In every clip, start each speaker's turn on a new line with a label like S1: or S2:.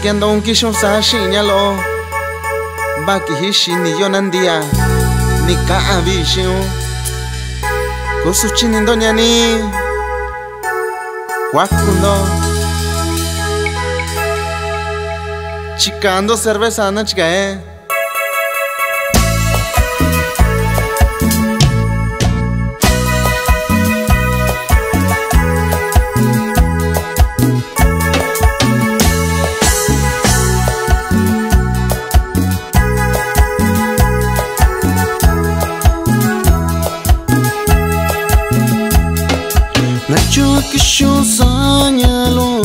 S1: ando un kishon sa shinyalo Baki hishi ni yonandia Ni kaa vishu Kusu chinindo nyani Wakundo Chicando cerveza na chica
S2: Nacho kisho sanyalo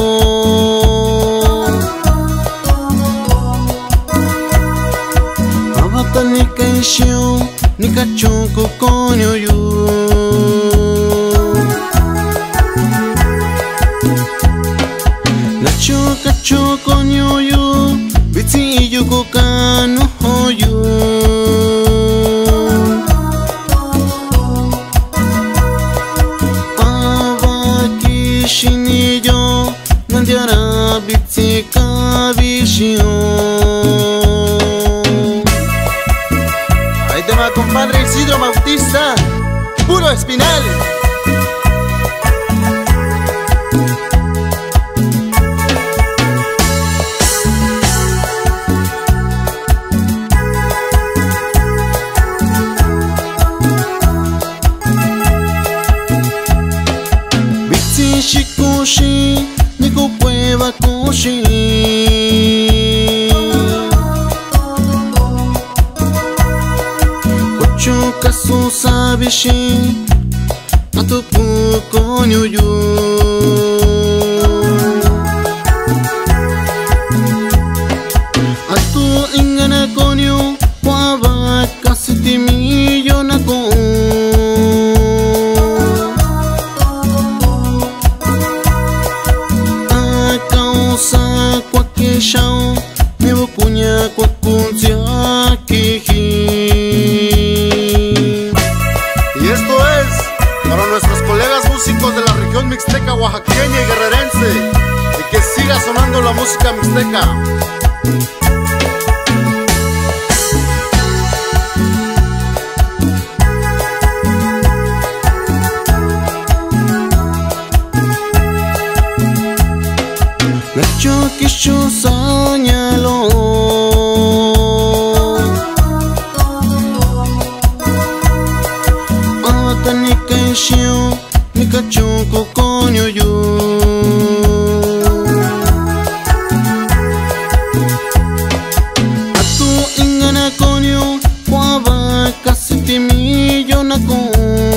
S2: Abata ni kaisho ni kachoko konyo yu Nacho kacho konyo yu Biti yu kokano hoyu Shinillo Nandiara Bitzika Visión.
S1: Ahí te va, compadre Isidro Bautista, puro espinal.
S2: Shikushi, niku prueba kushi Kuchuka su sabishi Atupu konyo yu Atu ingana konyo Waba kasiti miyo na kon Sa kwake shao Mevo punya kwa kunzia kiji.
S1: Y esto es para nuestros colegas músicos de la región mixteca, oaxaqueña y guerrerense, y que siga sonando la música mixteca.
S2: Nacho kisho sanyalo Ata ni kaisho ni kachoko konyo yu Atu ingana konyo Waba kasiti miyo na kon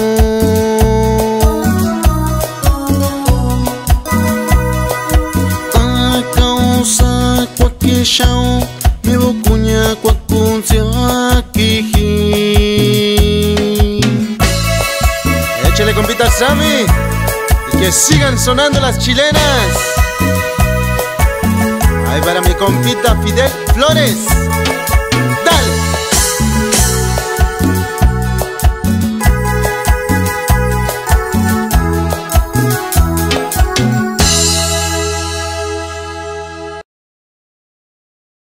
S2: Shao Mevo kunya kwa kunzia kiji.
S1: Échale, compita Sammy, y que sigan sonando las chilenas. Ahí para mi compita Fidel Flores.